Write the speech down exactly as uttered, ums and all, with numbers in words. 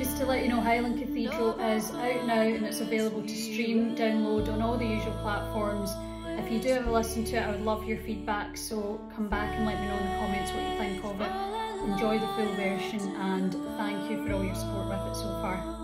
just to let you know, Highland Cathedral is out now and it's available to stream, download on all the usual platforms. If you do ever listen to it, I would love your feedback, so come back and let me know in the comments what you think of it. Enjoy the full version and thank you for all your support with it so far.